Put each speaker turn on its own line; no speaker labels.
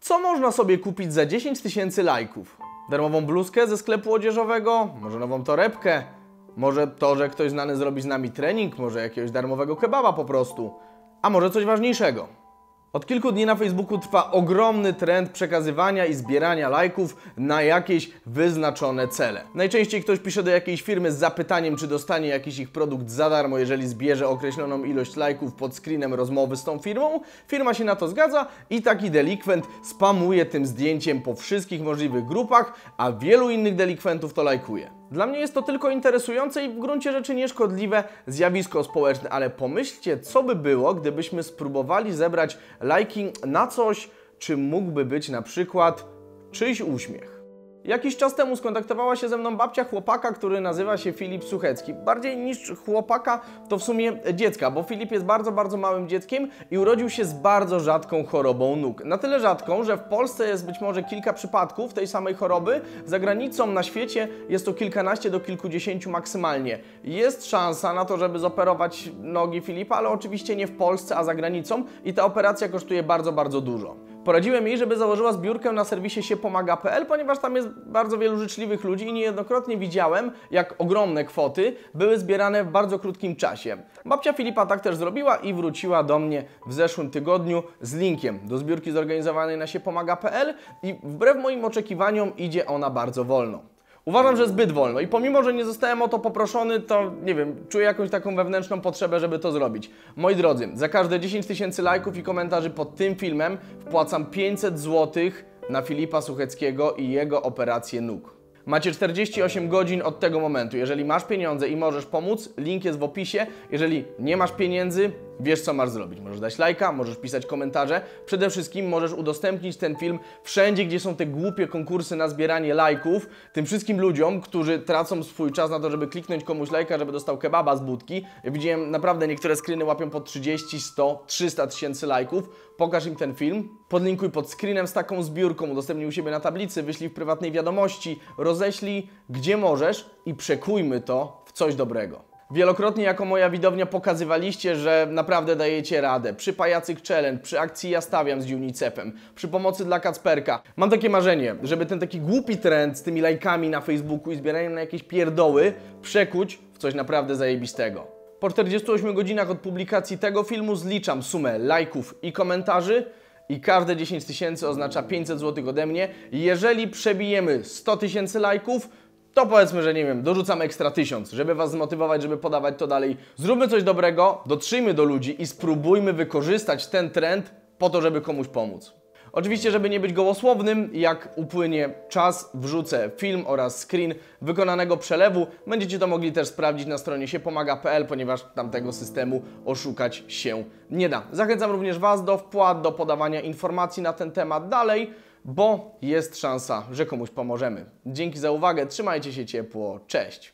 Co można sobie kupić za 10 000 lajków? Darmową bluzkę ze sklepu odzieżowego? Może nową torebkę? Może to, że ktoś znany zrobi z nami trening? Może jakiegoś darmowego kebaba po prostu? A może coś ważniejszego? Od kilku dni na Facebooku trwa ogromny trend przekazywania i zbierania lajków na jakieś wyznaczone cele. Najczęściej ktoś pisze do jakiejś firmy z zapytaniem, czy dostanie jakiś ich produkt za darmo, jeżeli zbierze określoną ilość lajków pod screenem rozmowy z tą firmą. Firma się na to zgadza i taki delikwent spamuje tym zdjęciem po wszystkich możliwych grupach, a wielu innych delikwentów to lajkuje. Dla mnie jest to tylko interesujące i w gruncie rzeczy nieszkodliwe zjawisko społeczne, ale pomyślcie, co by było, gdybyśmy spróbowali zebrać lajki na coś, czym mógłby być na przykład czyjś uśmiech. Jakiś czas temu skontaktowała się ze mną babcia chłopaka, który nazywa się Filip Suchecki. Bardziej niż chłopaka to w sumie dziecka, bo Filip jest bardzo małym dzieckiem i urodził się z bardzo rzadką chorobą nóg. Na tyle rzadką, że w Polsce jest być może kilka przypadków tej samej choroby, za granicą na świecie jest to kilkanaście do kilkudziesięciu maksymalnie. Jest szansa na to, żeby zoperować nogi Filipa, ale oczywiście nie w Polsce, a za granicą i ta operacja kosztuje bardzo dużo. Poradziłem jej, żeby założyła zbiórkę na serwisie siepomaga.pl, ponieważ tam jest bardzo wielu życzliwych ludzi i niejednokrotnie widziałem, jak ogromne kwoty były zbierane w bardzo krótkim czasie. Babcia Filipa tak też zrobiła i wróciła do mnie w zeszłym tygodniu z linkiem do zbiórki zorganizowanej na siepomaga.pl i wbrew moim oczekiwaniom idzie ona bardzo wolno. Uważam, że zbyt wolno i pomimo, że nie zostałem o to poproszony, to nie wiem, czuję jakąś taką wewnętrzną potrzebę, żeby to zrobić. Moi drodzy, za każde 10 000 lajków i komentarzy pod tym filmem wpłacam 500 zł na Filipa Sucheckiego i jego operację nóg. Macie 48 godzin od tego momentu. Jeżeli masz pieniądze i możesz pomóc, link jest w opisie. Jeżeli nie masz pieniędzy, wiesz co masz zrobić. Możesz dać lajka, możesz pisać komentarze. Przede wszystkim możesz udostępnić ten film wszędzie, gdzie są te głupie konkursy na zbieranie lajków. Tym wszystkim ludziom, którzy tracą swój czas na to, żeby kliknąć komuś lajka, żeby dostał kebaba z budki. Ja widziałem naprawdę niektóre screeny łapią po 30, 100, 300 000 lajków. Pokaż im ten film, podlinkuj pod screenem z taką zbiórką, udostępnij u siebie na tablicy, wyślij w prywatnej wiadomości, roześlij gdzie możesz i przekujmy to w coś dobrego. Wielokrotnie jako moja widownia pokazywaliście, że naprawdę dajecie radę. Przy Pajacyk Challenge, przy akcji Ja Stawiam z UNICEF-em, przy pomocy dla Kacperka. Mam takie marzenie, żeby ten taki głupi trend z tymi lajkami na Facebooku i zbieraniem na jakieś pierdoły przekuć w coś naprawdę zajebistego. Po 48 godzinach od publikacji tego filmu zliczam sumę lajków i komentarzy i każde 10 000 oznacza 500 zł ode mnie. Jeżeli przebijemy 100 000 lajków, to powiedzmy, że nie wiem, dorzucam ekstra 1000, żeby Was zmotywować, żeby podawać to dalej. Zróbmy coś dobrego, dotrzyjmy do ludzi i spróbujmy wykorzystać ten trend po to, żeby komuś pomóc. Oczywiście, żeby nie być gołosłownym, jak upłynie czas, wrzucę film oraz screen wykonanego przelewu. Będziecie to mogli też sprawdzić na stronie siepomaga.pl, ponieważ tamtego systemu oszukać się nie da. Zachęcam również Was do wpłat, do podawania informacji na ten temat dalej, bo jest szansa, że komuś pomożemy. Dzięki za uwagę, trzymajcie się ciepło, cześć!